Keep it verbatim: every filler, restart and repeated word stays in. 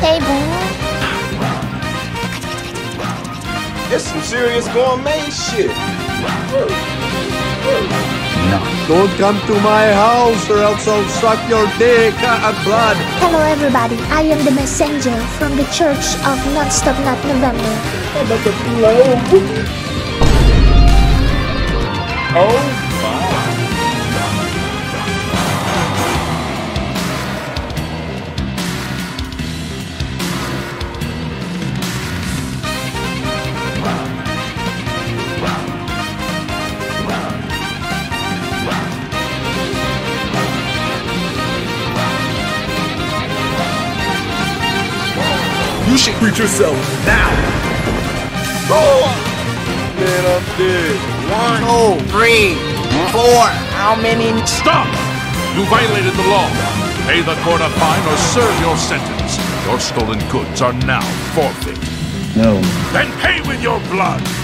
Hey, boo. It's some serious gourmet shit. No. Don't come to my house or else I'll suck your dick at blood. Hello, everybody. I am the messenger from the Church of Non-Stop Not November. Oh my. You should treat yourself now. Oh, man, I'm dead. One, two, three, four. How many? Stop! You violated the law. Pay the court a fine or serve your sentence. Your stolen goods are now forfeit. No. Then pay with your blood.